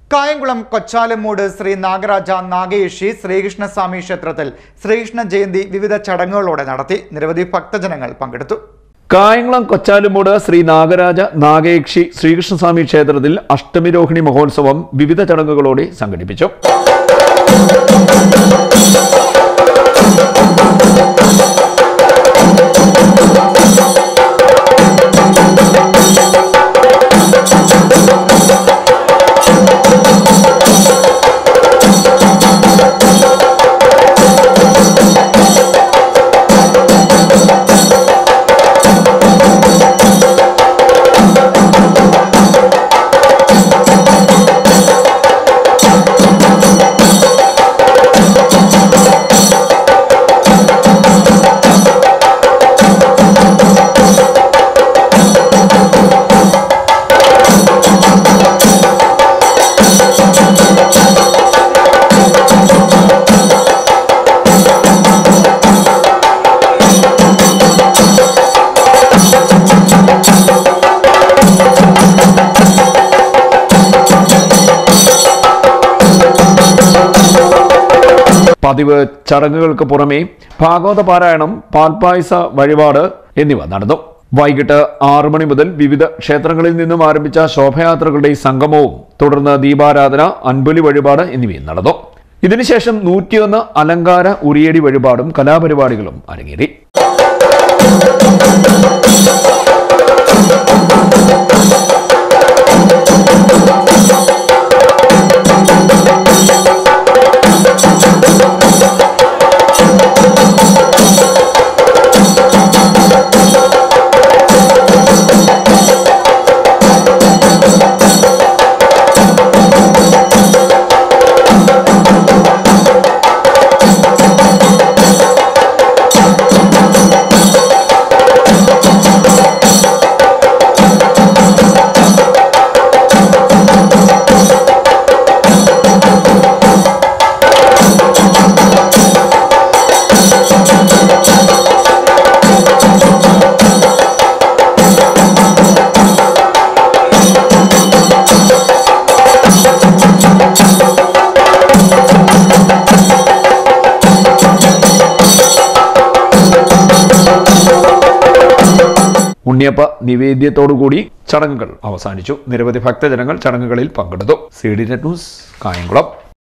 കായംകുളം കൊച്ചാലമൂട് ശ്രീ നാഗരാജ നാഗേഷി ശ്രീകൃഷ്ണസ്വാമി ക്ഷേത്രത്തിൽ ശ്രീകൃഷ്ണ ജയന്തി വിവിധ ചടങ്ങുകളോടെ നടത്തി. നിരവധി ഭക്തജനങ്ങൾ പങ്കെടുത്തു. കായംകുളം കൊച്ചാലുമൂട് ശ്രീ നാഗരാജ നാഗേക്ഷി ശ്രീകൃഷ്ണസ്വാമി ക്ഷേത്രത്തിൽ അഷ്ടമിരോഹിണി മഹോത്സവം വിവിധ ചടങ്ങുകളോടെ സംഘടിപ്പിച്ചു. പതിവ് ചടങ്ങുകൾക്ക് പുറമെ ഭാഗവത പാരായണം, പാൽപായസ വഴിപാട് എന്നിവ നടന്നു. വൈകിട്ട് 6 മണി മുതൽ വിവിധ ക്ഷേത്രങ്ങളിൽ നിന്നും ആരംഭിച്ച ശോഭയാത്രകളുടെ സംഗമവും തുടർന്ന് ദീപാരാധന, അൻപൊലി വഴിപാട് എന്നിവയും നടന്നു. ഇതിനുശേഷം 101 അലങ്കാര ഉറിയടി വഴിപാടും കലാപരിപാടികളും അരങ്ങേറി. ഉണ്ണിയപ്പ നിവേദ്യത്തോടുകൂടി ചടങ്ങുകൾ അവസാനിച്ചു. നിരവധി ഭക്തജനങ്ങൾ ചടങ്ങുകളിൽ പങ്കെടുത്തു. CDNet news, Kayamkulam.